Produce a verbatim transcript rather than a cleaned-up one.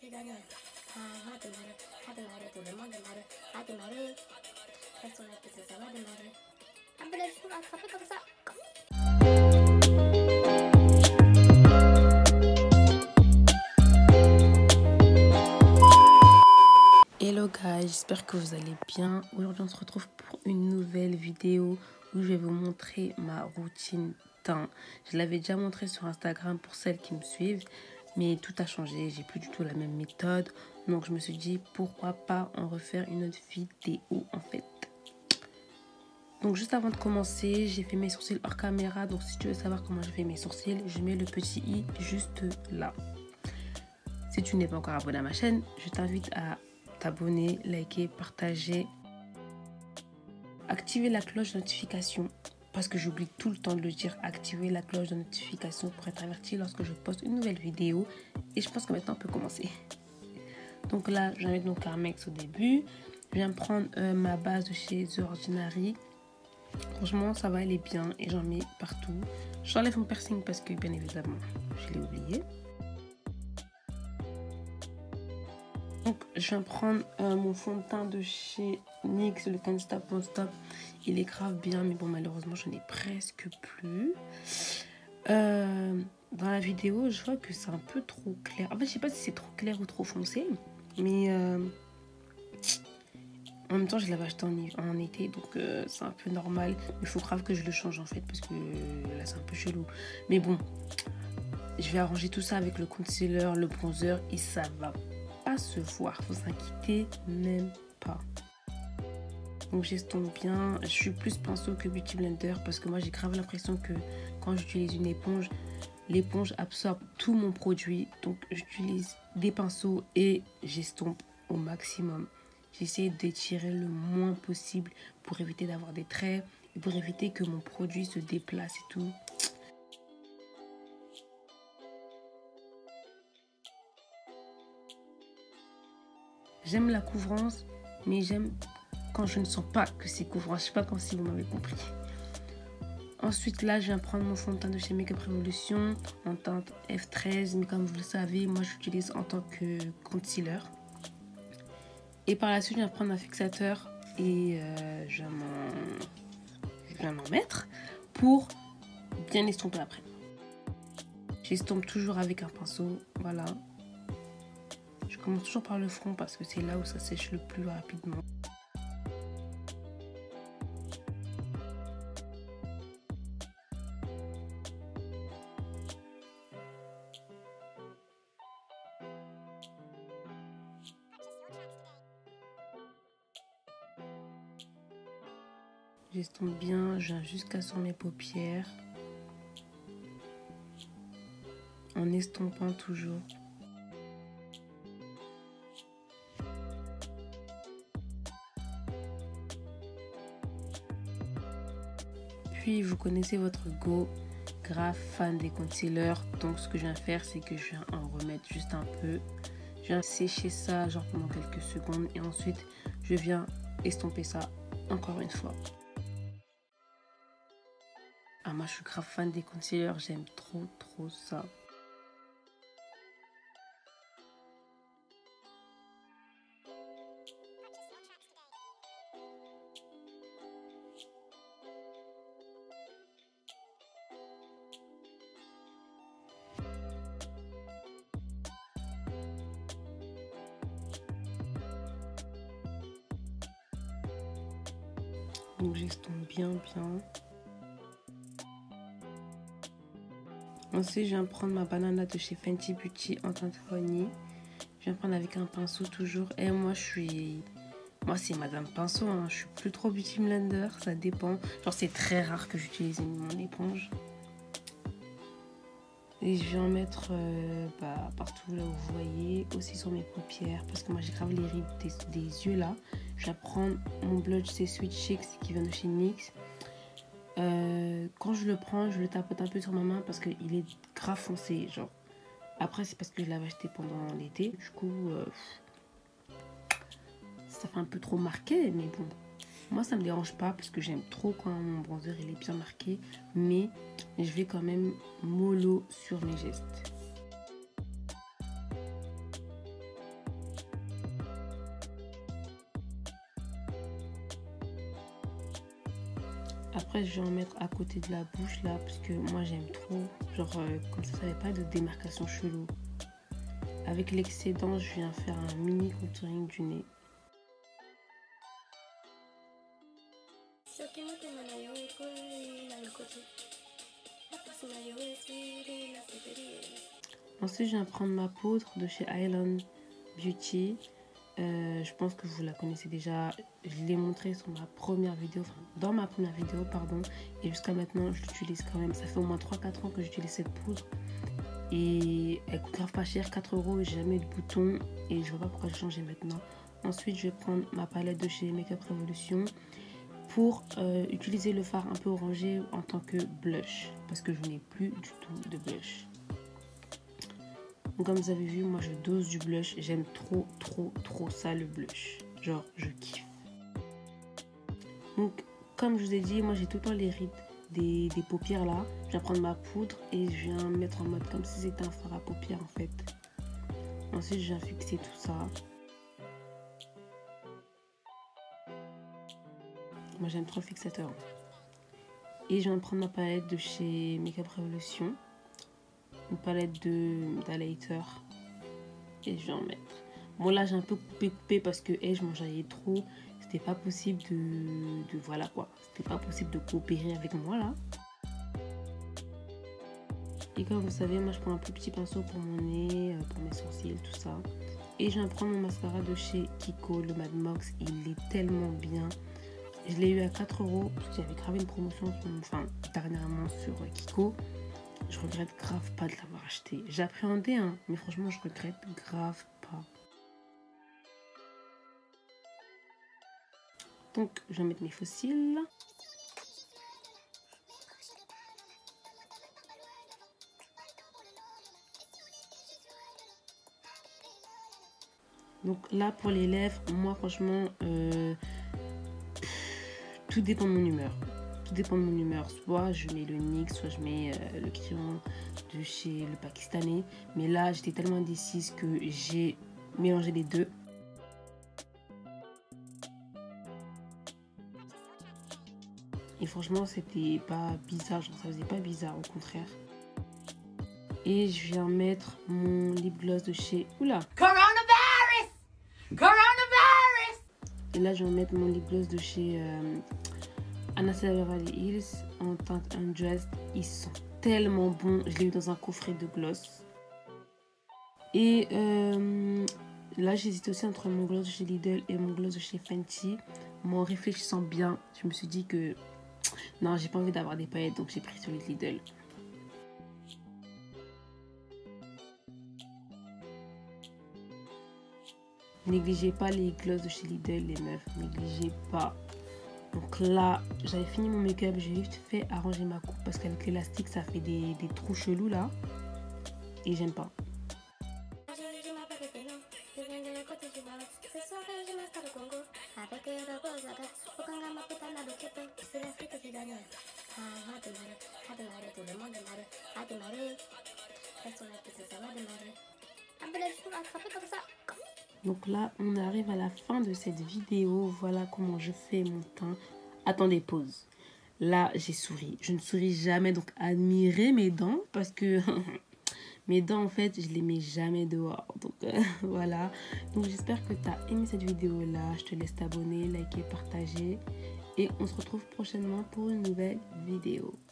qui gagne. Ah, démarrer, à démarrer, tout le monde démarre, à démarrer. Reste sur la piste, ça va démarrer. Un peu de foule attrapé comme ça. Hello guys, j'espère que vous allez bien. Aujourd'hui on se retrouve pour une nouvelle vidéo où je vais vous montrer ma routine teint. Je l'avais déjà montré sur Instagram pour celles qui me suivent, mais tout a changé, j'ai plus du tout la même méthode. Donc je me suis dit pourquoi pas en refaire une autre vidéo en fait. Donc juste avant de commencer, j'ai fait mes sourcils hors caméra. Donc si tu veux savoir comment je fais mes sourcils, je mets le petit i juste là. Si tu n'es pas encore abonné à ma chaîne, je t'invite à t'abonner, liker, partager, activer la cloche de notification parce que j'oublie tout le temps de le dire, activer la cloche de notification pour être averti lorsque je poste une nouvelle vidéo. Et je pense que maintenant on peut commencer. Donc là, je vais mettre mon Carmex au début. Je viens prendre euh, ma base de chez The Ordinary. Franchement, ça va, elle est bien et j'en mets partout. J'enlève mon piercing parce que bien évidemment, je l'ai oublié. Donc, je viens prendre euh, mon fond de teint de chez N Y X, le Can't Stop Won't Stop. Il est grave bien, mais bon, malheureusement, j'en ai presque plus. Euh, dans la vidéo, je vois que c'est un peu trop clair. En fait, je sais pas si c'est trop clair ou trop foncé, mais euh, en même temps, je l'avais acheté en, en été, donc euh, c'est un peu normal. Il faut grave que je le change en fait, parce que euh, là, c'est un peu chelou. Mais bon, je vais arranger tout ça avec le concealer, le bronzer, et ça va pas se voir, faut s'inquiéter même pas. Donc j'estompe bien, je suis plus pinceau que beauty blender parce que moi j'ai grave l'impression que quand j'utilise une éponge, l'éponge absorbe tout mon produit. Donc j'utilise des pinceaux et j'estompe au maximum. J'essaie d'étirer le moins possible pour éviter d'avoir des traits et pour éviter que mon produit se déplace et tout. J'aime la couvrance, mais j'aime quand je ne sens pas que c'est couvrant. Je sais pas comme si vous m'avez compris. Ensuite, là, je viens prendre mon fond de teint de chez Makeup Revolution en teinte F treize. Mais comme vous le savez, moi, j'utilise en tant que concealer. Et par la suite, je viens prendre un fixateur et euh, je viens m'en mettre pour bien estomper après. J'estompe toujours avec un pinceau, voilà. Je commence toujours par le front parce que c'est là où ça sèche le plus rapidement. J'estompe bien, je viens jusqu'à sur mes paupières. En estompant toujours. Puis vous connaissez votre go, grave fan des concealers. Donc ce que je viens faire, c'est que je viens en remettre juste un peu. Je viens sécher ça genre pendant quelques secondes et ensuite je viens estomper ça encore une fois. Ah, moi je suis grave fan des concealers, j'aime trop trop ça. Donc j'estompe bien bien. Ensuite je viens prendre ma banana de chez Fenty Beauty en teinte honey. Je viens prendre avec un pinceau toujours. Et moi je suis... Moi c'est Madame Pinceau, hein. Je suis plus trop beauty blender, ça dépend. Genre c'est très rare que j'utilise mon éponge. Et je viens en mettre euh, bah, partout là où vous voyez, aussi sur mes paupières, parce que moi j'ai grave les rides des, des yeux là. Je vais prendre mon blush, c'est Sweet Chicks qui vient de chez N Y X. Euh, quand je le prends, je le tapote un peu sur ma main parce qu'il est grave foncé. Genre. Après c'est parce que je l'avais acheté pendant l'été, du coup euh, ça fait un peu trop marqué, mais bon. Moi ça me dérange pas parce que j'aime trop quand mon bronzer il est bien marqué, mais je vais quand même mollo sur mes gestes. Après, je vais en mettre à côté de la bouche là, parce que moi j'aime trop. Genre, euh, comme ça, ça n'avait pas de démarcation chelou. Avec l'excédent, je viens faire un mini contouring du nez. Ensuite, je viens prendre ma poudre de chez Island Beauty. Euh, je pense que vous la connaissez déjà. Je l'ai montré sur ma première vidéo, enfin dans ma première vidéo, pardon. Et jusqu'à maintenant, je l'utilise quand même. Ça fait au moins trois quatre ans que j'utilise cette poudre. Et elle coûte grave pas cher, quatre euros. J'ai jamais eu de bouton. Et je vois pas pourquoi je changeais maintenant. Ensuite, je vais prendre ma palette de chez Makeup Revolution pour euh, utiliser le fard un peu orangé en tant que blush. Parce que je n'ai plus du tout de blush. Donc, comme vous avez vu, moi je dose du blush. J'aime trop, trop, trop ça, le blush. Genre, je kiffe. Donc, comme je vous ai dit, moi j'ai tout le temps les rides des, des paupières là. Je viens prendre ma poudre et je viens mettre en mode comme si c'était un fard à paupières en fait. Ensuite, je viens fixer tout ça. Moi j'aime trop le fixateur. Et je viens de prendre ma palette de chez Makeup Revolution. Une palette de d'highlighter et je vais en mettre. Bon là j'ai un peu coupé coupé parce que hey, je m'enjaillais trop. C'était pas possible de, de voilà quoi. C'était pas possible de coopérer avec moi là. Et comme vous savez, moi je prends un plus petit pinceau pour mon nez, pour mes sourcils, tout ça. Et je viens prendre mon mascara de chez Kiko, le Mad Mox. Il est tellement bien. Je l'ai eu à quatre euros parce que j'avais gravé une promotion, enfin dernièrement sur Kiko. Je regrette grave pas de l'avoir acheté. J'appréhendais, hein, mais franchement, je regrette grave pas. Donc, je vais mettre mes faux cils. Donc là, pour les lèvres, moi, franchement, euh, tout dépend de mon humeur. Tout dépend de mon humeur. Soit je mets le N Y X, soit je mets euh, le crayon de chez le Pakistanais. Mais là, j'étais tellement indécise que j'ai mélangé les deux. Et franchement, c'était pas bizarre. Genre, ça faisait pas bizarre, au contraire. Et je viens mettre mon lip gloss de chez... Oula! Coronavirus! Coronavirus! Et là, je vais mettre mon lip gloss de chez... Euh, Anastasia Beverly Hills en teinte Undressed. Ils sont tellement bons. Je l'ai eu dans un coffret de gloss. Et euh, là, j'hésite aussi entre mon gloss de chez Lidl et mon gloss de chez Fenty. Mais en réfléchissant bien, je me suis dit que non, j'ai pas envie d'avoir des paillettes, donc j'ai pris celui de Lidl. Négligez pas les gloss de chez Lidl, les meufs. Négligez pas. Donc là, j'avais fini mon make-up, j'ai juste fait arranger ma coupe parce qu'avec l'élastique, ça fait des, des trous chelous là. Et j'aime pas. Donc là, on arrive à la fin de cette vidéo. Voilà comment je fais mon teint. Attendez, pause. Là, j'ai souri. Je ne souris jamais, donc admirez mes dents parce que mes dents, en fait, je les mets jamais dehors. Donc euh, voilà. Donc j'espère que tu as aimé cette vidéo-là. Je te laisse t'abonner, liker, partager. Et on se retrouve prochainement pour une nouvelle vidéo.